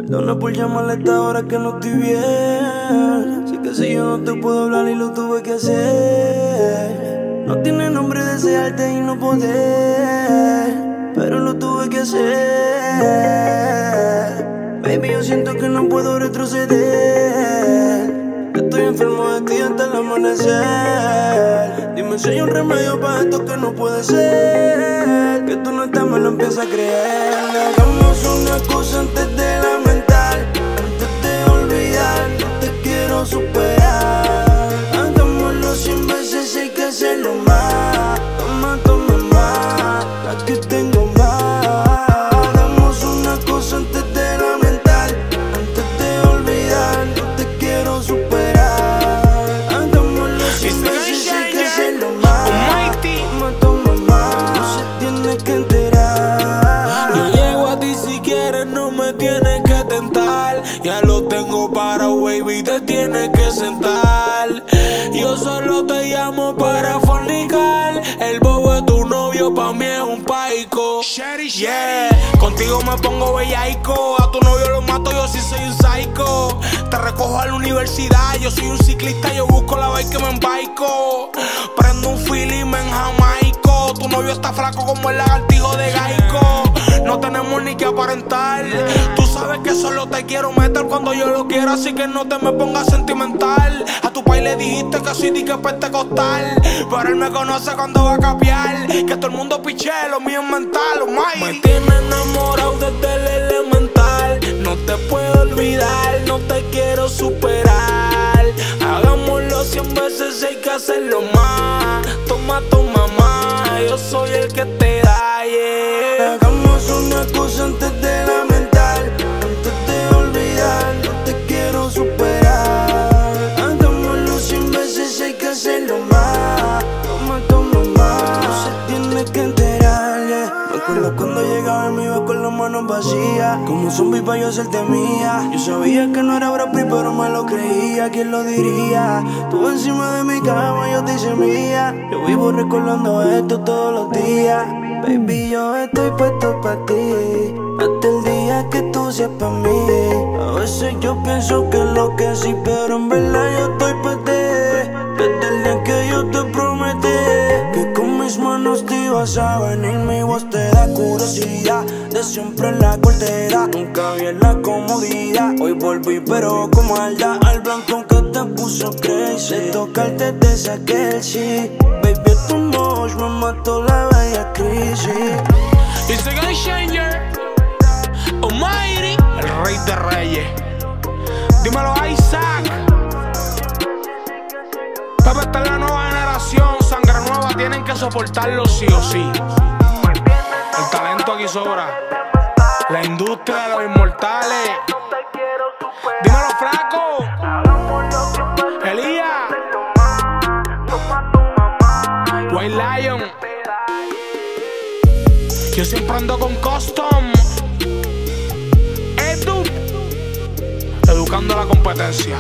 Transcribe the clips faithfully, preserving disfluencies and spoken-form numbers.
Perdona por llamarle a esta hora que no estoy bien. Sé que si yo no te puedo hablar y lo tuve que hacer. No tiene nombre desearte y no poder, pero lo tuve que hacer. Baby, yo siento que no puedo retroceder. Estoy enfermo de ti hasta el amanecer. Dime si hay un remedio para esto que no puede ser. Que tú no estás, me lo empiezas a creer. Hagamos una cosa antes de lamentar, antes de olvidar, no te quiero superar. Hagámoslo cien veces, hay que hacerlo más. Toma, toma más, aquí tengo más. Hagamos una cosa antes de lamentar, antes de olvidar, no te quiero superar. Hagámoslo cien veces, hay que hacerlo más. Toma, toma más, no se tiene que enterar. Yo llego a ti si quieres, no me tienes que tentar. Ya lo tengo parado, baby, te tienes que sentar. Yo solo te llamo para fornicar. El bobo de tu novio pa' mí es un paico. Yeah, contigo me pongo bellaico. A tu novio lo mato, yo sí soy un psycho. Te recojo a la universidad, yo soy un ciclista. Yo busco la bike que me embaico. Prendo un feeling en jamaico. Tu novio está flaco como el lagartijo de Gaico. No tenemos ni que aparentar. Tú sabes que solo te quiero meter cuando yo lo quiero, así que no te me pongas sentimental. A tu pai le dijiste que soy dique pentecostal, pero él me conoce cuando va a capiar. Que todo el mundo piche, lo mío es mental, oh my. Me tienes enamorado desde el elemental. No te puedo olvidar, no te quiero superar. Hagámoslo cien veces, hay que hacerlo más. Toma, toma más, yo soy el que te da, yeah. Hagamos una cosa antes de lamentar, antes de olvidar, no te quiero superar. Hagámoslo cien veces, hay que hacerlo más. Toma, toma más, no se tiene que enterar, yeah. Me acuerdo cuando llegaba y me iba con las manos vacías, como un zombie pa' yo hacerte mía. Yo sabía que no era Brad Pitt, pero me lo creía, ¿quién lo diría? Tú encima de mi cama, yo te hice mía. Yo vivo recordando esto todos los días. Baby, yo estoy puesto pa' ti, hasta el día que tú seas pa' mí. A veces yo pienso que lo que sí, pero en verdad yo estoy pa' ti. Desde el día que yo te prometí que con mis manos te ibas a venir, mi voz te da curiosidad. De siempre en la cortera, nunca vi en la comodidad. Hoy volví pero con maldad al blanco que te puso crazy. De tocarte te saqué el sí. Baby, tu mosh me mató la bella crisis. It's the Game Changer, Almighty, el rey de reyes. Dímelo, Isaac. Pepe está en la nueva generación, sangre nueva, tienen que soportarlo sí o sí. El talento aquí sobra. La industria de los inmortales. Dímelo, Flaco. Elías. White Lion. Yo siempre ando con custom. Edu. Educando la competencia.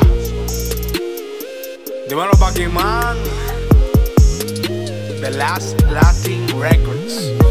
Dímelo, Paquiman. The Last Latin Records.